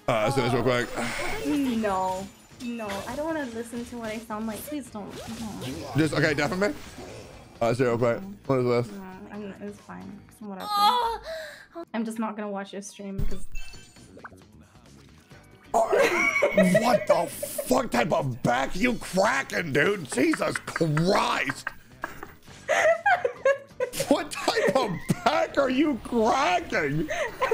Let's do this real quick. No. No, I don't want to listen to what I sound like. Please don't. No. Just, okay, deafen me. Let's do it real quick. What is this? No, it's fine. Whatever. I'm just not gonna watch your stream because. What the fuck type of back you cracking, dude? Jesus Christ! What type of back are you cracking?